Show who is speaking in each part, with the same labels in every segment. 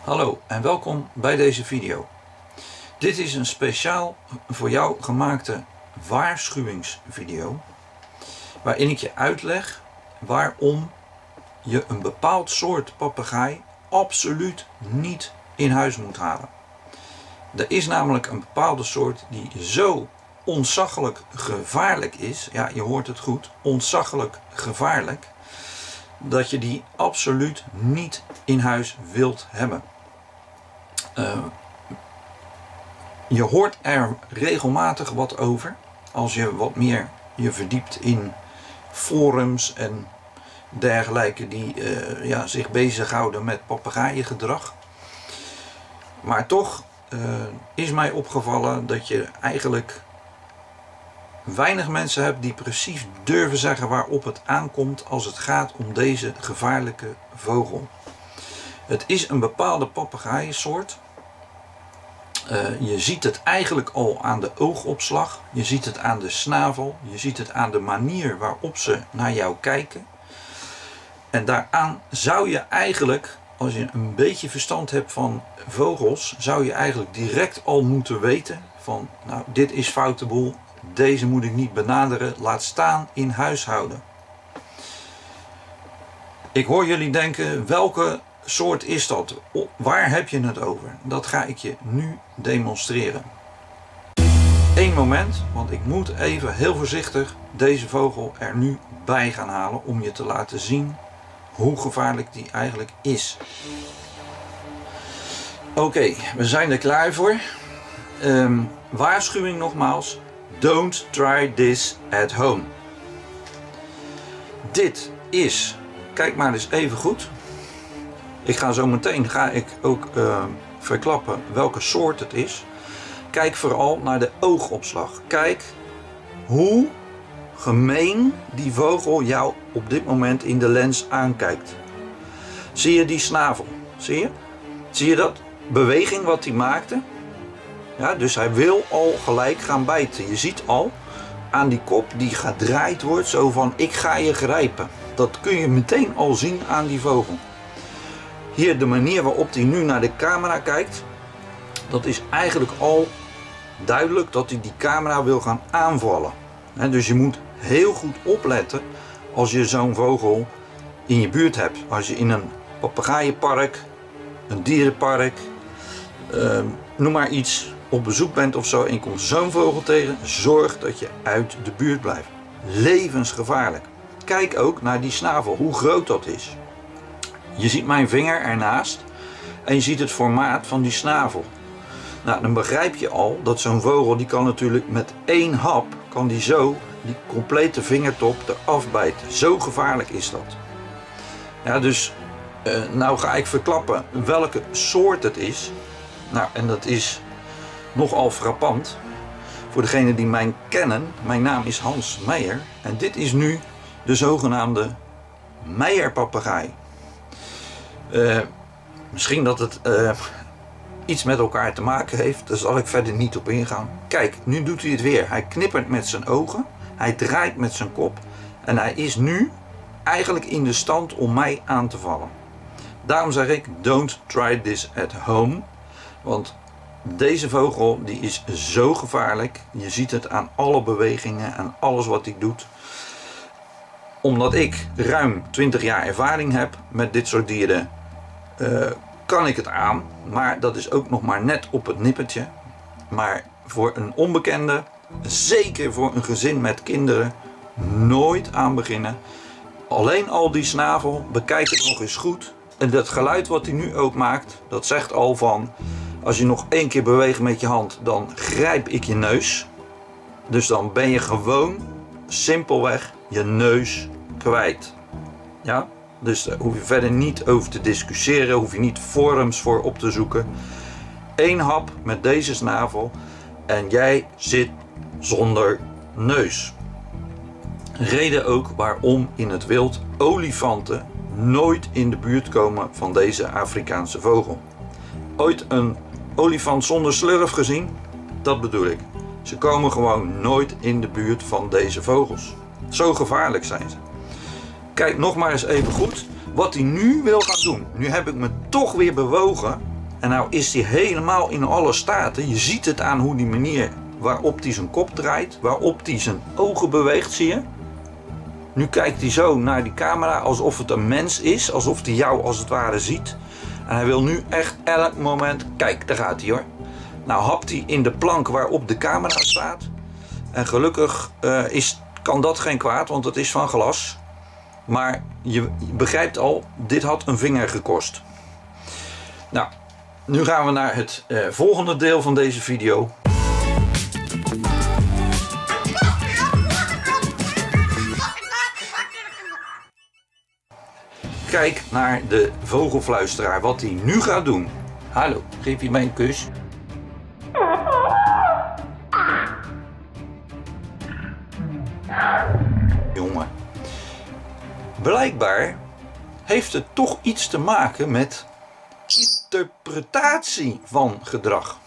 Speaker 1: Hallo en welkom bij deze video. Dit is een speciaal voor jou gemaakte waarschuwingsvideo, waarin ik je uitleg waarom je een bepaald soort papegaai absoluut niet in huis moet halen. Er is namelijk een bepaalde soort die zo ontzaglijk gevaarlijk is, ja, je hoort het goed, ontzaglijk gevaarlijk, dat je die absoluut niet in huis wilt hebben. Je hoort er regelmatig wat over als je wat meer je verdiept in forums en dergelijke die zich bezighouden met papegaaiengedrag. Maar toch is mij opgevallen dat je eigenlijk weinig mensen hebt die precies durven zeggen waarop het aankomt als het gaat om deze gevaarlijke vogel. Het is een bepaalde papegaaiensoort. Je ziet het eigenlijk al aan de oogopslag, je ziet het aan de snavel, je ziet het aan de manier waarop ze naar jou kijken. En daaraan zou je eigenlijk, als je een beetje verstand hebt van vogels, zou je eigenlijk direct al moeten weten van, nou, dit is foute boel, deze moet ik niet benaderen, laat staan in huis houden. Ik hoor jullie denken, welke soort is dat? Waar heb je het over? Dat ga ik je nu demonstreren. Eén moment, want ik moet even heel voorzichtig deze vogel er nu bij gaan halen om je te laten zien hoe gevaarlijk die eigenlijk is. Oké, we zijn er klaar voor. Waarschuwing nogmaals, don't try this at home. Dit is, kijk maar eens even goed. Ik ga zo meteen ook verklappen welke soort het is. Kijk vooral naar de oogopslag. Kijk hoe gemeen die vogel jou op dit moment in de lens aankijkt. Zie je die snavel? Zie je? Zie je dat beweging wat hij maakte? Ja, dus hij wil al gelijk gaan bijten. Je ziet al aan die kop die gedraaid wordt zo van ik ga je grijpen. Dat kun je meteen al zien aan die vogel. Hier de manier waarop hij nu naar de camera kijkt, dat is eigenlijk al duidelijk dat hij die camera wil gaan aanvallen. Dus je moet heel goed opletten als je zo'n vogel in je buurt hebt. Als je in een papegaaienpark, een dierenpark, noem maar iets, op bezoek bent of zo en je komt zo'n vogel tegen, zorg dat je uit de buurt blijft. Levensgevaarlijk. Kijk ook naar die snavel, hoe groot dat is. Je ziet mijn vinger ernaast en je ziet het formaat van die snavel. Nou, dan begrijp je al dat zo'n vogel die kan natuurlijk met één hap kan die zo die complete vingertop eraf bijten. Zo gevaarlijk is dat. Ja, dus nou ga ik verklappen welke soort het is. Nou, en dat is nogal frappant. Voor degenen die mij kennen, mijn naam is Hans Meijer en dit is nu de zogenaamde Meijerpapegaai. Misschien dat het iets met elkaar te maken heeft, daar zal ik verder niet op ingaan. Kijk, nu doet hij het weer. Hij knippert met zijn ogen, hij draait met zijn kop en hij is nu eigenlijk in de stand om mij aan te vallen. Daarom zeg ik, don't try this at home, want deze vogel die is zo gevaarlijk. Je ziet het aan alle bewegingen, aan alles wat hij doet. Omdat ik ruim 20 jaar ervaring heb met dit soort dieren, kan ik het aan. Maar dat is ook nog maar net op het nippertje. Maar voor een onbekende, zeker voor een gezin met kinderen, nooit aan beginnen. Alleen al die snavel, bekijk het nog eens goed. En dat geluid wat hij nu ook maakt, dat zegt al van, als je nog één keer beweegt met je hand, dan grijp ik je neus. Dus dan ben je gewoon simpelweg je neus kwijt. Ja? Dus daar hoef je verder niet over te discussiëren, hoef je niet forums voor op te zoeken. Eén hap met deze snavel en jij zit zonder neus. Reden ook waarom in het wild olifanten nooit in de buurt komen van deze Afrikaanse vogel. Ooit een olifant zonder slurf gezien? Dat bedoel ik. Ze komen gewoon nooit in de buurt van deze vogels. Zo gevaarlijk zijn ze. Kijk nog maar eens even goed wat hij nu wil gaan doen. Nu heb ik me toch weer bewogen En nou is hij helemaal in alle staten. Je ziet het aan hoe die manier waarop hij zijn kop draait, waarop hij zijn ogen beweegt, zie je. Nu kijkt hij zo naar die camera alsof het een mens is, alsof hij jou als het ware ziet. En hij wil nu echt elk moment, kijk daar gaat hij hoor. Nou hapt hij in de plank waarop de camera staat. En gelukkig kan dat geen kwaad, want het is van glas. Maar je begrijpt al, dit had een vinger gekost. Nou, nu gaan we naar het volgende deel van deze video. Kijk naar de vogelfluisteraar, wat hij nu gaat doen. Hallo, geef je mij een kus? Jongen. Blijkbaar heeft het toch iets te maken met interpretatie van gedrag.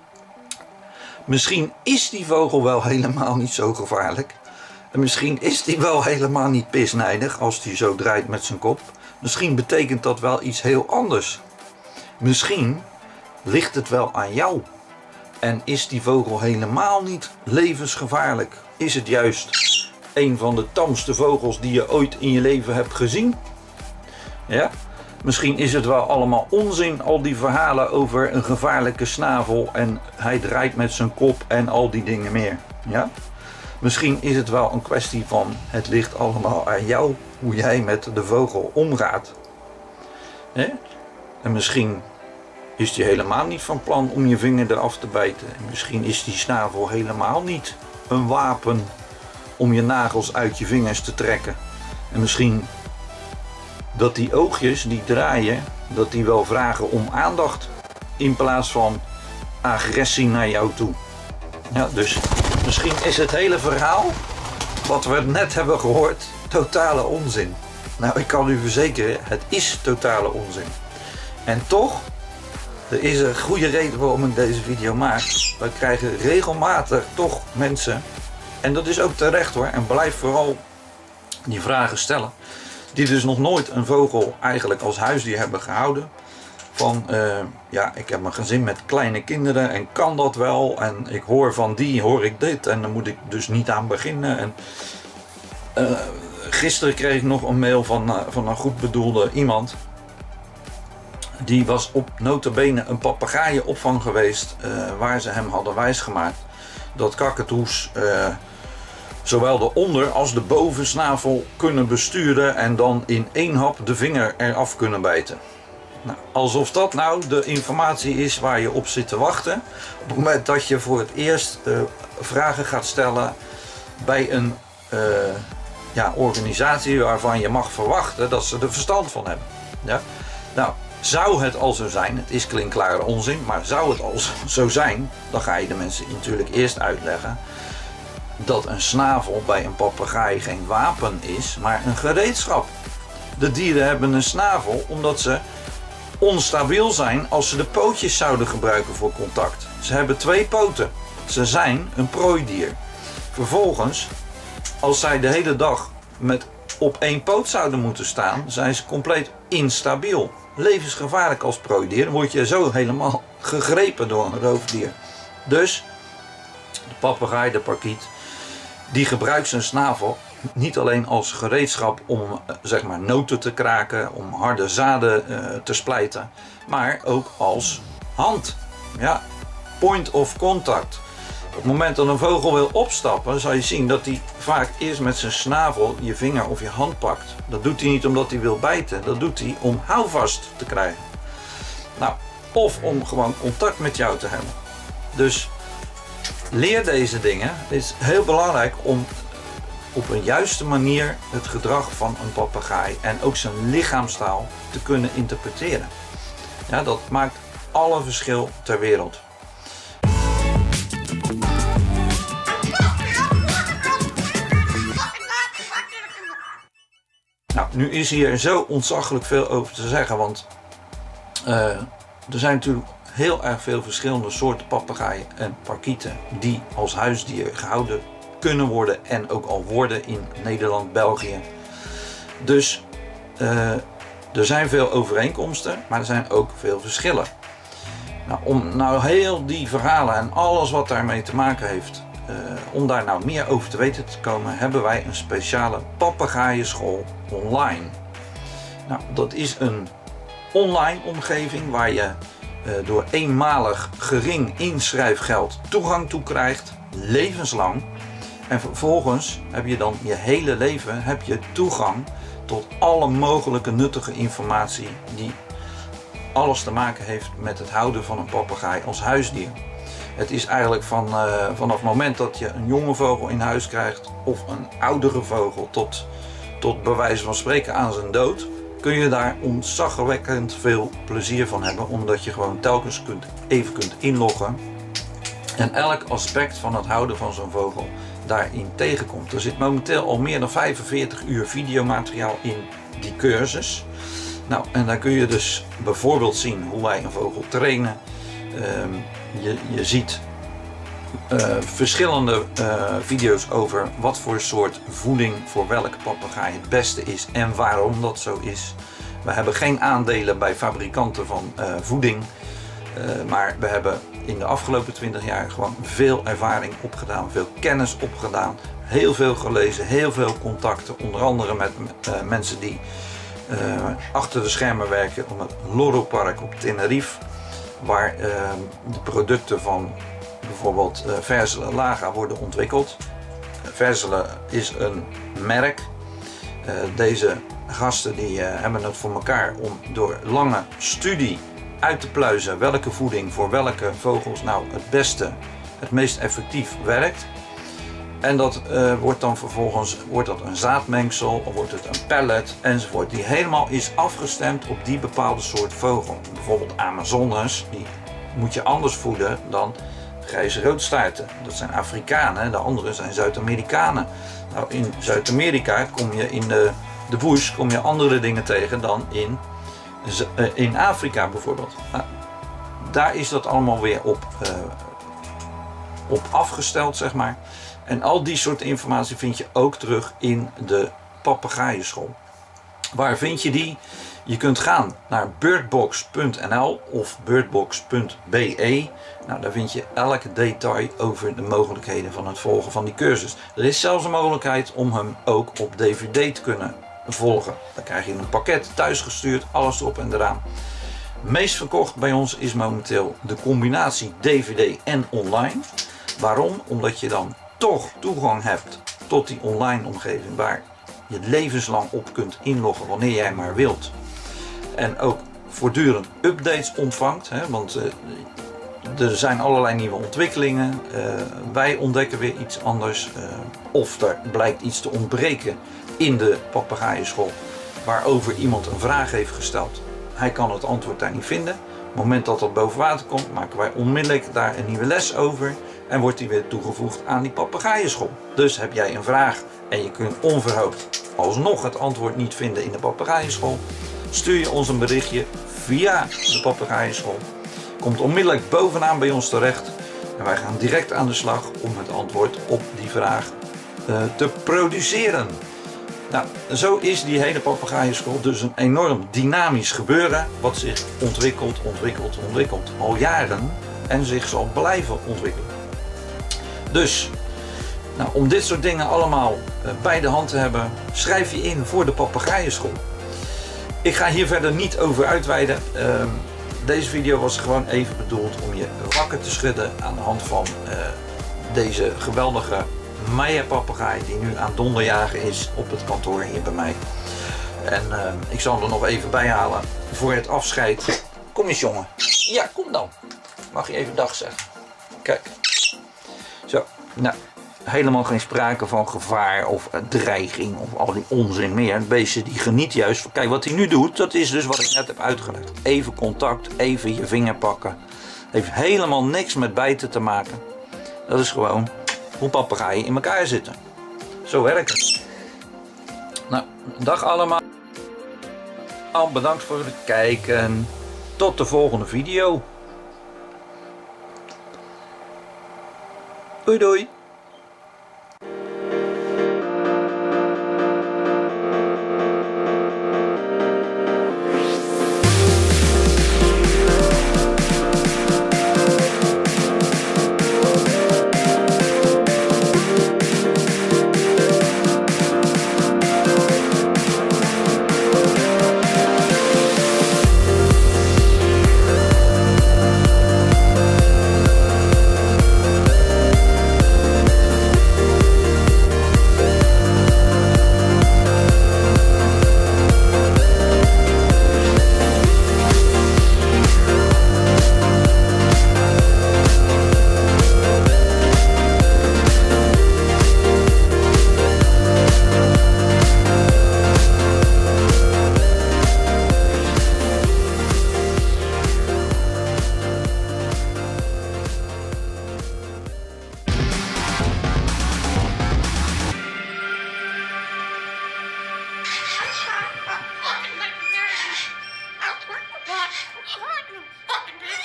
Speaker 1: Misschien is die vogel wel helemaal niet zo gevaarlijk. En misschien is die wel helemaal niet pisnijdig als die zo draait met zijn kop. Misschien betekent dat wel iets heel anders. Misschien ligt het wel aan jou. En is die vogel helemaal niet levensgevaarlijk? Is het juist een van de tamste vogels die je ooit in je leven hebt gezien? Ja? Misschien is het wel allemaal onzin, al die verhalen over een gevaarlijke snavel en hij draait met zijn kop en al die dingen meer. Ja? Misschien is het wel een kwestie van het ligt allemaal aan jou, hoe jij met de vogel omgaat. Hè? En misschien is die helemaal niet van plan om je vinger eraf te bijten. En misschien is die snavel helemaal niet een wapen om je nagels uit je vingers te trekken. En misschien dat die oogjes die draaien, dat die wel vragen om aandacht in plaats van agressie naar jou toe. Ja, dus misschien is het hele verhaal wat we net hebben gehoord totale onzin. Nou, ik kan u verzekeren, het is totale onzin. En toch, er is een goede reden waarom ik deze video maak. We krijgen regelmatig toch mensen, en dat is ook terecht hoor, en blijf vooral die vragen stellen, die dus nog nooit een vogel eigenlijk als huisdier hebben gehouden. Van ja, ik heb een gezin met kleine kinderen en kan dat wel, en ik hoor van die, hoor ik dit en dan moet ik dus niet aan beginnen. En gisteren kreeg ik nog een mail van een goed bedoelde iemand. Die was op nota bene een papegaaienopvang geweest waar ze hem hadden wijsgemaakt dat kakatoes zowel de onder- als de bovensnavel kunnen besturen en dan in één hap de vinger eraf kunnen bijten. Nou, alsof dat nou de informatie is waar je op zit te wachten op het moment dat je voor het eerst vragen gaat stellen bij een organisatie waarvan je mag verwachten dat ze er verstand van hebben. Ja? Nou, zou het al zo zijn, het is klinkklare onzin, maar zou het al zo zijn, dan ga je de mensen natuurlijk eerst uitleggen dat een snavel bij een papegaai geen wapen is, maar een gereedschap. De dieren hebben een snavel omdat ze onstabiel zijn als ze de pootjes zouden gebruiken voor contact. Ze hebben twee poten. Ze zijn een prooidier. Vervolgens, als zij de hele dag op één poot zouden moeten staan, zijn ze compleet instabiel. Levensgevaarlijk als prooidier. Dan word je zo helemaal gegrepen door een roofdier. Dus de papegaai, de parkiet, die gebruikt zijn snavel niet alleen als gereedschap om zeg maar noten te kraken, om harde zaden te splijten, maar ook als hand. Ja, point of contact. Op het moment dat een vogel wil opstappen, zal je zien dat hij vaak eerst met zijn snavel je vinger of je hand pakt. Dat doet hij niet omdat hij wil bijten, dat doet hij om houvast te krijgen. Nou, of om gewoon contact met jou te hebben. Dus leer deze dingen. Het is heel belangrijk om op een juiste manier het gedrag van een papegaai en ook zijn lichaamstaal te kunnen interpreteren. Ja, dat maakt alle verschil ter wereld. Nou, nu is hier zo ontzaglijk veel over te zeggen, want er zijn natuurlijk heel erg veel verschillende soorten papegaaien en parkieten die als huisdier gehouden kunnen worden en ook al worden in Nederland, België. Dus er zijn veel overeenkomsten, maar er zijn ook veel verschillen. Nou, om nou heel die verhalen en alles wat daarmee te maken heeft, om daar nou meer over te weten te komen, hebben wij een speciale papegaaienschool online. Nou, dat is een online omgeving waar je door eenmalig gering inschrijfgeld toegang toe krijgt, levenslang. En vervolgens heb je dan je hele leven toegang tot alle mogelijke nuttige informatie die alles te maken heeft met het houden van een papegaai als huisdier. Het is eigenlijk vanaf het moment dat je een jonge vogel in huis krijgt of een oudere vogel tot bij wijze van spreken aan zijn dood, kun je daar ontzagwekkend veel plezier van hebben, omdat je gewoon telkens even kunt inloggen en elk aspect van het houden van zo'n vogel daarin tegenkomt. Er zit momenteel al meer dan 45 uur videomateriaal in die cursus. Nou, en daar kun je dus bijvoorbeeld zien hoe wij een vogel trainen. Je ziet verschillende video's over wat voor soort voeding voor welke papegaai het beste is en waarom dat zo is. We hebben geen aandelen bij fabrikanten van voeding, maar we hebben in de afgelopen 20 jaar gewoon veel ervaring opgedaan, veel kennis opgedaan, heel veel gelezen, heel veel contacten, onder andere met mensen die achter de schermen werken op het Loro Park op Tenerife, waar de producten van bijvoorbeeld Verzelen Laga worden ontwikkeld. Verzelen is een merk. Deze gasten die hebben het voor elkaar om door lange studie uit te pluizen welke voeding voor welke vogels nou het beste, het meest effectief werkt. En dat wordt dan vervolgens een zaadmengsel, of wordt het een pellet enzovoort, die helemaal is afgestemd op die bepaalde soort vogel. Bijvoorbeeld Amazones, die moet je anders voeden dan grijze roodstaarten. Dat zijn Afrikanen, de andere zijn Zuid-Amerikanen. Nou, in Zuid-Amerika kom je in de bush kom je andere dingen tegen dan in Afrika bijvoorbeeld. Nou, daar is dat allemaal weer op afgesteld, zeg maar. En al die soort informatie vind je ook terug in de papegaaienschool. Waar vind je die? Je kunt gaan naar birdbox.nl of birdbox.be. Nou, daar vind je elk detail over de mogelijkheden van het volgen van die cursus. Er is zelfs een mogelijkheid om hem ook op DVD te kunnen volgen. Dan krijg je een pakket thuisgestuurd, alles erop en eraan. Meest verkocht bij ons is momenteel de combinatie DVD en online. Waarom? Omdat je dan toch toegang hebt tot die online omgeving waar je levenslang op kunt inloggen wanneer jij maar wilt. En ook voortdurend updates ontvangt, hè, want er zijn allerlei nieuwe ontwikkelingen. Wij ontdekken weer iets anders. Of er blijkt iets te ontbreken in de papegaaienschool waarover iemand een vraag heeft gesteld. Hij kan het antwoord daar niet vinden. Op het moment dat dat boven water komt, maken wij onmiddellijk daar een nieuwe les over. En wordt die weer toegevoegd aan die papegaaienschool. Dus heb jij een vraag en je kunt onverhoopt alsnog het antwoord niet vinden in de papegaaienschool, stuur je ons een berichtje via de papegaaienschool. Komt onmiddellijk bovenaan bij ons terecht. En wij gaan direct aan de slag om het antwoord op die vraag te produceren. Nou, zo is die hele papegaaienschool dus een enorm dynamisch gebeuren wat zich ontwikkelt al jaren en zich zal blijven ontwikkelen. Dus, nou, om dit soort dingen allemaal bij de hand te hebben, schrijf je in voor de papegaaienschool. Ik ga hier verder niet over uitweiden. Deze video was gewoon even bedoeld om je wakker te schudden aan de hand van deze geweldige Maya-papegaai die nu aan donderjagen is op het kantoor hier bij mij. En ik zal hem er nog even bij halen voor het afscheid. Kom eens jongen. Ja, kom dan. Mag je even dag zeggen. Kijk. Zo. Nou, helemaal geen sprake van gevaar of dreiging of al die onzin meer. Het beestje die geniet juist. Kijk, wat hij nu doet, dat is dus wat ik net heb uitgelegd. Even contact, even je vinger pakken. Heeft helemaal niks met bijten te maken. Dat is gewoon hoe papegaaien in elkaar zitten. Zo werkt het. Nou, dag allemaal. Bedankt voor het kijken. Tot de volgende video. Doei doei.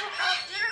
Speaker 2: Look at you!